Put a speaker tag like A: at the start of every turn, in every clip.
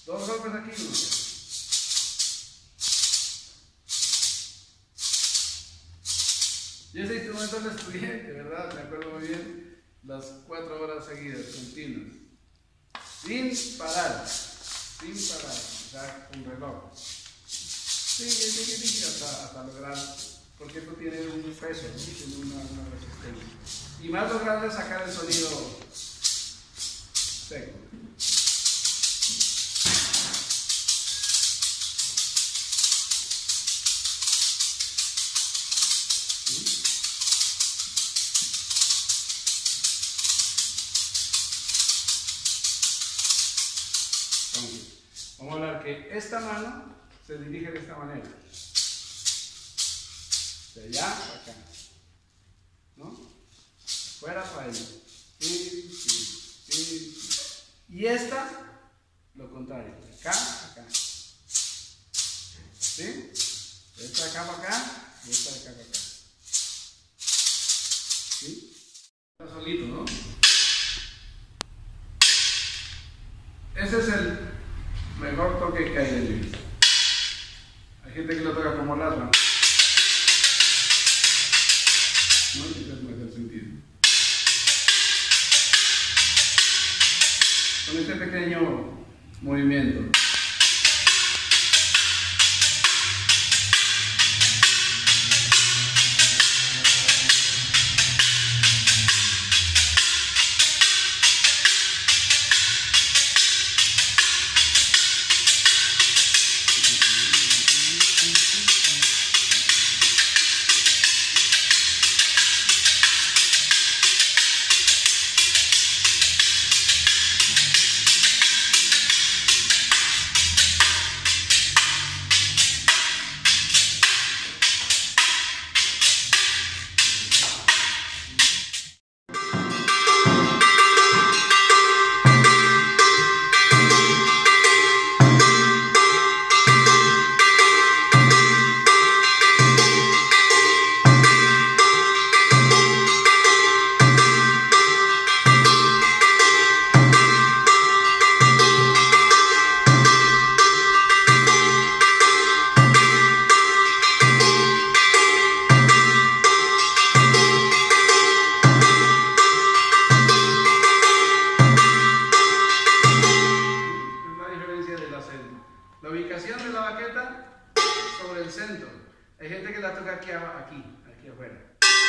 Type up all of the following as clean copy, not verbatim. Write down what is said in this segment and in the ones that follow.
A: 2 golpes aquí, uno. Yo ese instrumento lo estudié, de verdad, me acuerdo muy bien, las 4 horas seguidas, continuas, sin parar, o sea, con reloj. Sí, hasta lograr, porque esto tiene un peso, ¿no? Tiene una resistencia. Y más lograr sacar el sonido seco. Vamos a hablar que esta mano se dirige de esta manera. De allá para acá. ¿No? Fuera para allá. Y esta, lo contrario. De acá a acá. ¿Sí? Esta de acá para acá y esta de acá para acá. ¿Sí? Está solito, ¿no? Ese es el mejor toque que hay de Luis. Hay gente que lo toca como lasma. No, ese no es el sentido. Con este pequeño movimiento. La ubicación de la baqueta sobre el centro. Hay gente que la toca aquí afuera.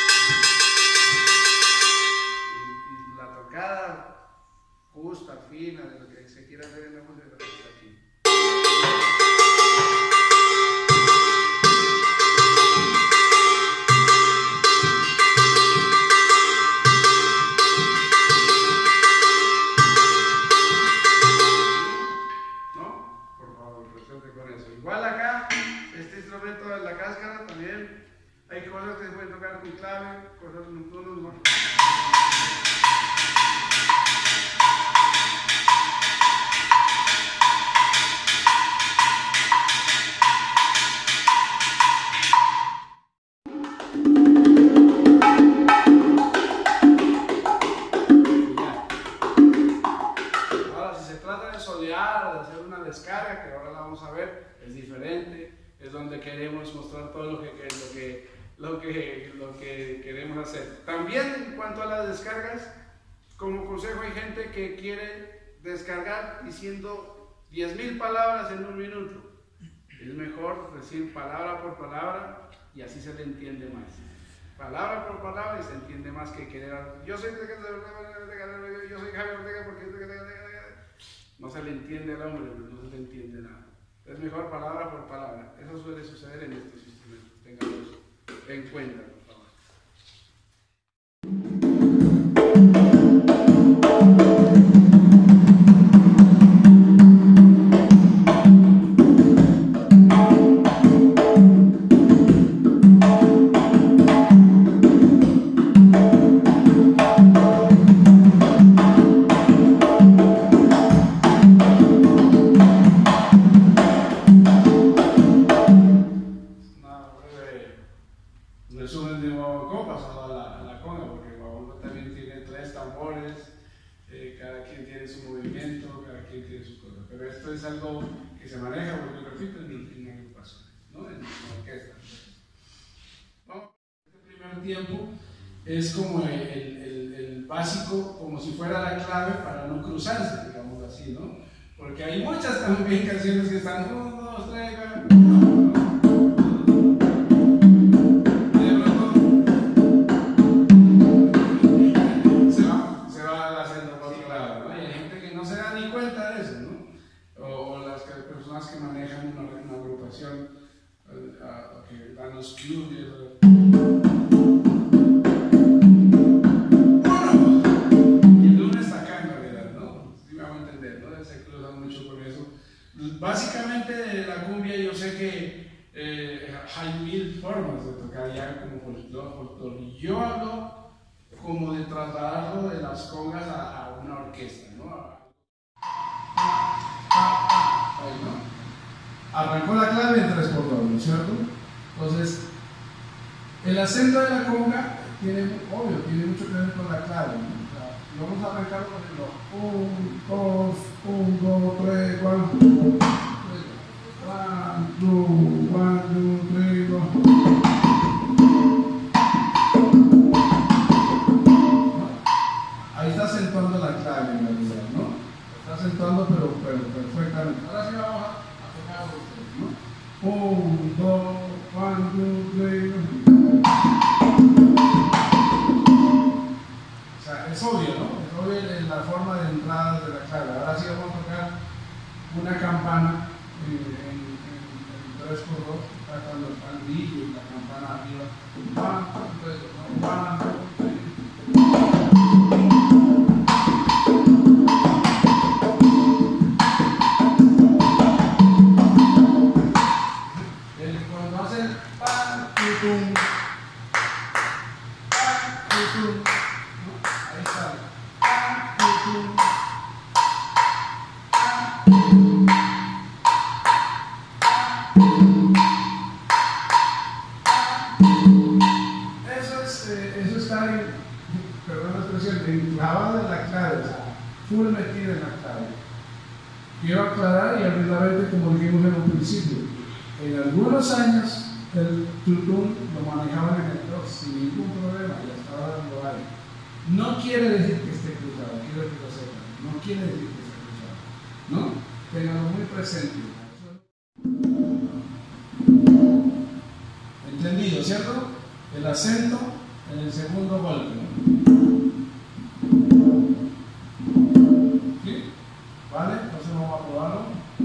A: Y la tocada justa, fina, de lo que se quiera hacer en la música, está aquí. Igual acá, este instrumento de la cáscara también, hay cosas que se pueden tocar con clave, cosas con tonos más. Ahora, si se trata de solear, de hacer una descarga, que ahora la vamos a ver, es diferente, es donde queremos mostrar todo lo que queremos hacer. También en cuanto a las descargas, como consejo, hay gente que quiere descargar diciendo 10.000 palabras en un minuto. Es mejor decir palabra por palabra y así se le entiende más. Palabra por palabra y se entiende más que querer. Yo soy Javier Ortega porque no se le entiende al hombre, no se le entiende nada. Es mejor palabra por palabra. Eso suele suceder en estos instrumentos. Ténganlo en cuenta, por favor. Resumen tiene su movimiento, cada quien tiene su cosa. Pero esto es algo que se maneja, porque repito, en agrupaciones, ¿no? En orquestas. ¿No? Este primer tiempo es como el básico, como si fuera la clave para no cruzarse, digamos así, ¿no? Porque hay muchas también canciones que están 1, 2, 3, 4. Que manejan una agrupación, que dan los clubes. Y el lunes está acá en realidad, ¿no? Sí me hago entender, ¿no? Se cruzan mucho con eso. Básicamente de la cumbia yo sé que hay 1000 formas de tocar ya como folclore. Yo hablo como de trasladarlo de las congas a una orquesta, ¿no? Ahí, ¿no? Arrancó la clave en 3x2, ¿no es cierto? Entonces, el acento de la conga tiene mucho que ver con la clave, ¿no? O sea, vamos a arrancar por ejemplo 1, 2, 1, 2, 3, 4, 1, 2, 3, 4. Ahí está acentuando la clave en realidad, ¿no? Está acentuando pero perfectamente. Ahora sí vamos a 1, 2, 1, 2, 3. O sea, es obvio, ¿no? Es obvio la forma de entrada de la clave. Ahora sí vamos a tocar una campana en 3x2, cuando está el brillo y la campana arriba. 1, 2, 3. Eso está perdón la expresión, enclavado en la clave, o sea, full metido en la clave. Quiero aclarar y abriramente, como dijimos en un principio, en algunos años el tutún lo manejaban en el rock sin ningún problema y hasta ahora lo hay. No quiere decir que esté cruzado, quiero que lo sepan, no quiere decir que esté cruzado, ¿no? Ténganlo muy presente. Entendido, ¿cierto? El acento en el segundo golpe, ¿no? ¿Sí? ¿Vale? Entonces vamos a probarlo.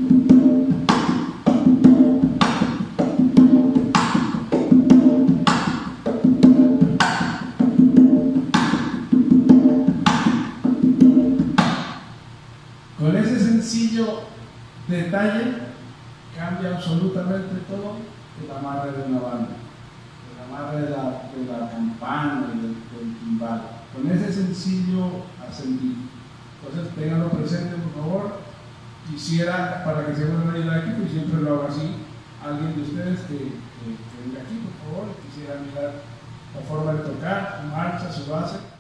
A: Con ese sencillo detalle cambia absolutamente todo el amarre de una banda, el amarre de la campana y del timbal. Con ese sencillo ascendido. Entonces, ténganlo presente, por favor. Quisiera, para que se puedan venir aquí, pues siempre lo hago así, alguien de ustedes que venga aquí, por favor, quisiera mirar la forma de tocar, su marcha, su base.